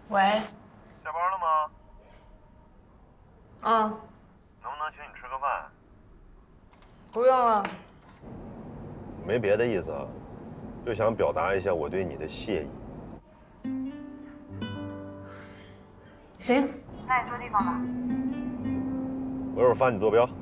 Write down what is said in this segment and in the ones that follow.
喂， 下班了吗？ 嗯， 能不能请你吃个饭？ 不用了。 没别的意思啊，就想表达一下我对你的谢意。 行， 那你说地方吧。 我一会儿发你坐标。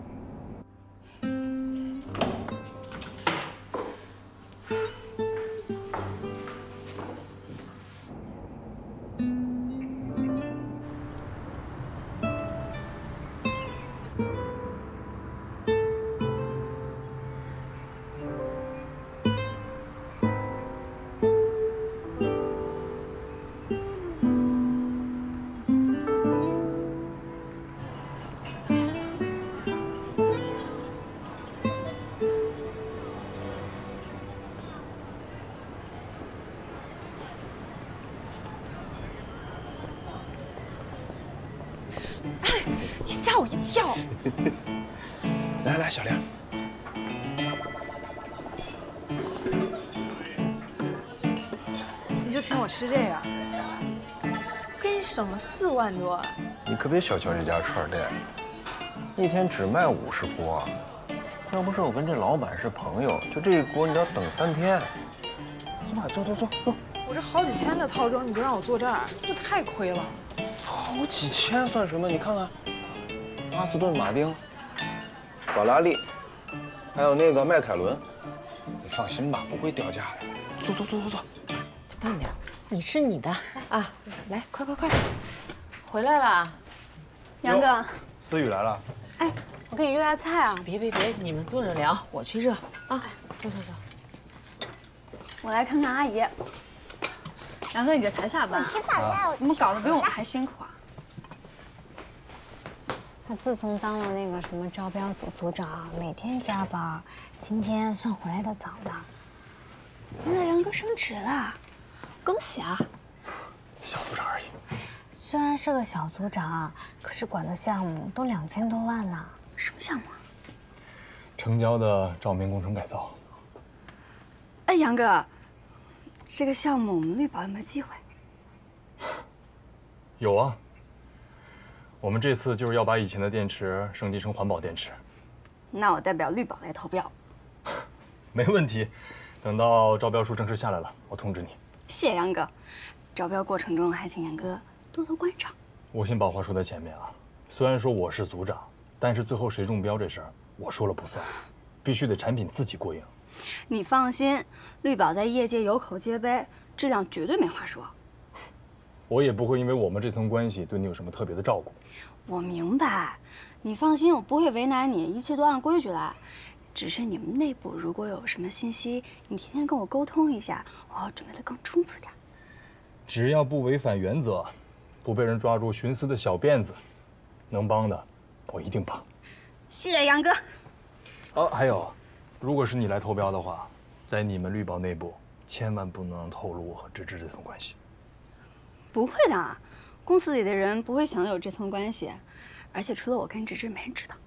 吓我一跳！ 来来，小玲， 你就请我吃这个，我给你省了4万多。 你可别小瞧这家串店，一天只卖50锅。要不是我跟这老板是朋友，就这一锅你得要等3天。坐吧，坐。 我这好几千的套装，你就让我坐这儿，这太亏了。 好几千算什么？你看看，阿斯顿马丁、法拉利，还有那个迈凯伦，你放心吧，不会掉价的。坐。 慢点，你吃你的啊！来，快，回来了。 杨哥， 思雨来了。 哎，我给你热下菜啊。 别，你们坐着聊，我去热啊。坐。 我来看看阿姨。杨哥，你这才下班啊？怎么搞得比我们还辛苦啊？ 他自从当了那个什么招标组组长，每天加班，今天算回来的早的。 原来杨哥升职了，恭喜啊！ 小组长而已。 虽然是个小组长，可是管的项目都2000多万呢。 什么项目啊？ 城郊的照明工程改造。 哎，杨哥，这个项目我们绿宝有没有机会？ 有啊。我们这次就是要把以前的电池升级成环保电池。 那我代表绿宝来投标。 没问题，等到招标书正式下来了，我通知你。 谢谢杨哥，招标过程中还请杨哥多多关照。 我先把话说在前面啊，虽然说我是组长，但是最后谁中标这事儿我说了不算，必须得产品自己过硬。 你放心，绿宝在业界有口皆碑，质量绝对没话说。 我也不会因为我们这层关系对你有什么特别的照顾。 我明白，你放心，我不会为难你，一切都按规矩来。只是你们内部如果有什么信息，你提前跟我沟通一下，我要准备的更充足点。 只要不违反原则，不被人抓住徇私的小辫子，能帮的我一定帮。 谢谢杨哥。 哦，还有，如果是你来投标的话，在你们绿宝内部千万不能让透露我和芝芝这层关系。 不会的，公司里的人不会想有这层关系，而且除了我跟芝芝，没人知道。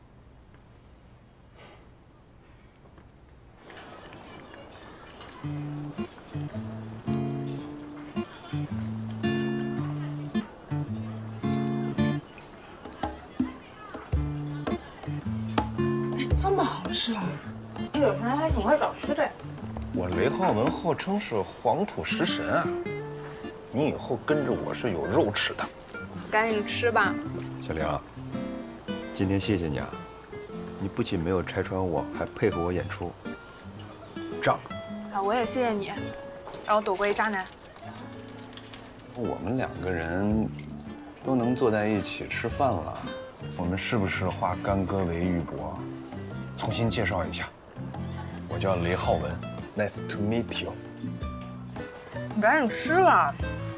这么好吃啊！这有人还挺会找吃的呀。 我雷浩文号称是黄埔食神啊，你以后跟着我是有肉吃的。 赶紧吃吧。 小玲，今天谢谢你啊，你不仅没有拆穿我，还配合我演出。账。 啊，我也谢谢你，让我躲过一渣男。 我们2个人都能坐在一起吃饭了，我们是不是化干戈为玉帛？重新介绍一下，我叫雷浩文 ，Nice to meet you。 你赶紧吃吧。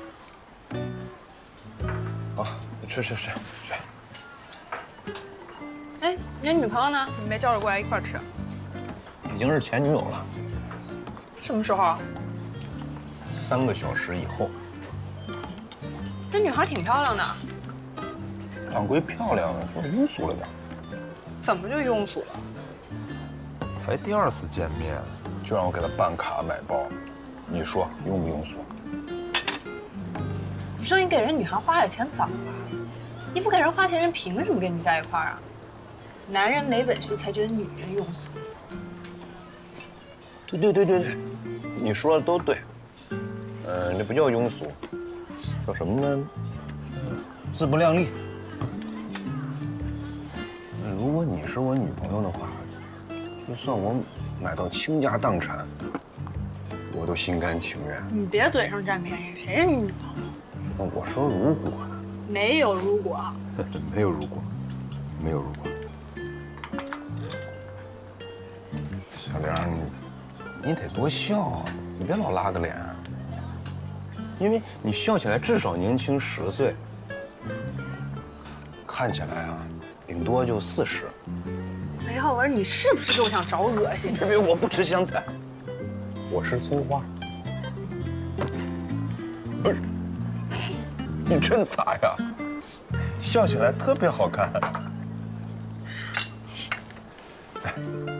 好，你吃。 哎，你女朋友呢？你没叫着过来一块儿吃？ 已经是前女友了。 什么时候 ？3个小时以后。 这女孩挺漂亮的。 长归漂亮，就是庸俗了点。 怎么就庸俗了？ 才第2次见面，就让我给她办卡买包，你说庸不庸俗？ 你说你给人女孩花点钱早了，你不给人花钱，人凭什么跟你在一块儿啊？男人没本事才觉得女人庸俗。 对，你说的都对。这不叫庸俗，叫什么呢？自不量力。如果你是我女朋友的话，就算我买到倾家荡产，我都心甘情愿。 你别嘴上占便宜，谁是你女朋友？ 我说如果呢？ 没有如果。 没有如果，没有如果。 小玲，你得多笑啊，你别老拉个脸。因为你笑起来至少年轻10岁，看起来啊，顶多就40。 雷浩文，你是不是给我想找恶心？ 因为我不吃香菜，我吃葱花。不是，你真傻呀，笑起来特别好看。哎，